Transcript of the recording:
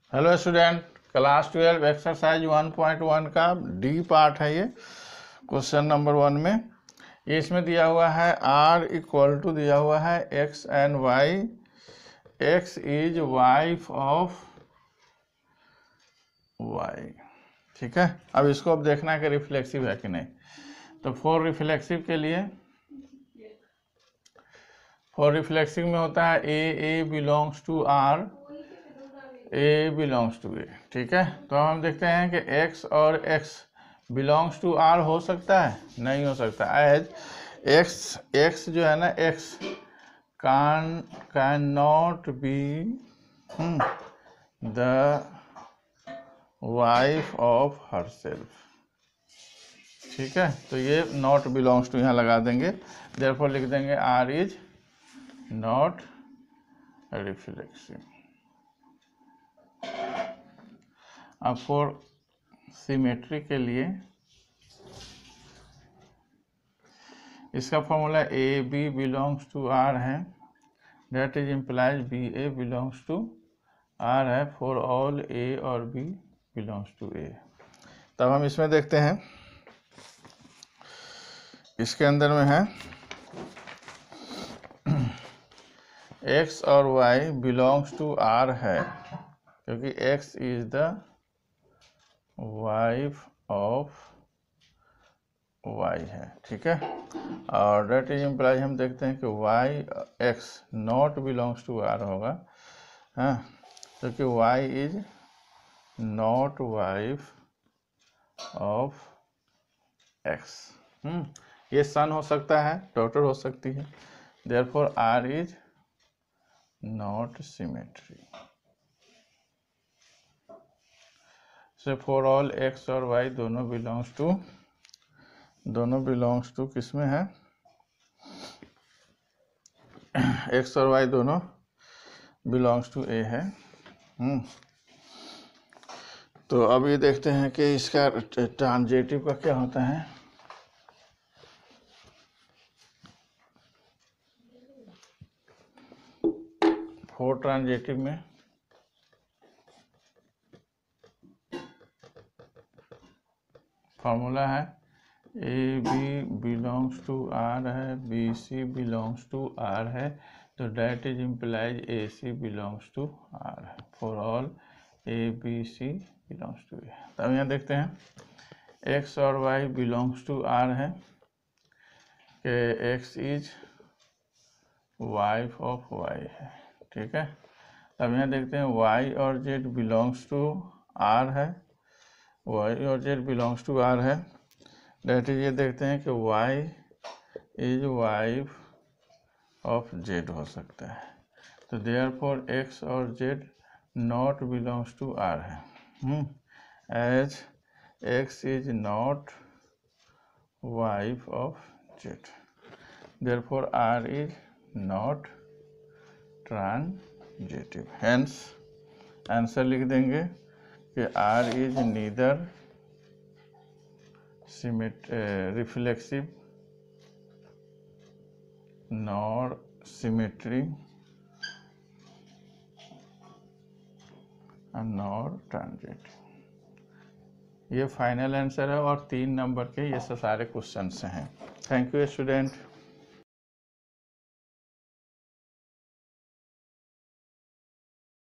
Hello student, class 12 exercise 1.1 का D part है ये। क्वेश्चन नंबर 1 में ये इसमें दिया हुआ है R इक्वल टू दिया हुआ है x and y। x is wife of y। ठीक है, अब इसको अब देखना है कि रिफ्लेक्सिव है कि नहीं। तो फॉर रिफ्लेक्सिव के लिए, फॉर रिफ्लेक्सिव में होता है a belongs to R, a belongs to a. ठीक है, तो हम देखते हैं कि x और x बिलोंग्स टू R हो सकता है, नहीं हो सकता। एज x जो है ना, x can not be the wife of herself. ठीक है, तो ये नॉट बिलोंग्स टू यहाँ लगा देंगे, देयरफॉर लिख देंगे R इज नॉट रिफ्लेक्सिव। अब फॉर सिमेट्री के लिए इसका formula a b belongs to R है, that is implies b a belongs to R है फॉर ऑल ए और बी बिलोंग्स टू ए। तब हम इसमें देखते हैं, इसके अंदर में है x और y बिलोंग्स टू आर है, क्योंकि x is the wife of y है। ठीक है, और डेट इज इम्प्लाइज हम देखते हैं कि y x not belongs to r होगा, हाँ, क्योंकि y is not wife of x। ये सन हो सकता है, डॉटर हो सकती है, therefore r is not symmetry. से फॉर ऑल x और y दोनों बिलोंग्स टू किस में है, x और y दोनों बिलोंग्स टू a है। तो अब ये देखते हैं कि इसका ट्रांजेटिव का क्या होता है। फोर ट्रांजेटिव में फॉर्मूला है a b belongs to R है, b c belongs to R है, तो that is implies a c belongs to R है for all a b c belongs to a. तब यहाँ देखते हैं एक्स और वाई बिलोंग्स टू आर है कि x is wife of y है। ठीक है, तब यहाँ देखते हैं वाई और जेड बिलोंग्स टू आर है, वाई और जेड बिलोंग्स टू आर है, डेट इज ये देखते हैं कि y is wife of z हो सकता है, तो देयरफॉर एक्स और z not belongs to R है, as x is not wife of z, therefore R is not transitive. Hence answer लिख देंगे कि R is neither reflexive nor symmetry nor transitive. ये फाइनल आंसर है और 3 number के ये सारे क्वेश्चन हैं। Thank you student.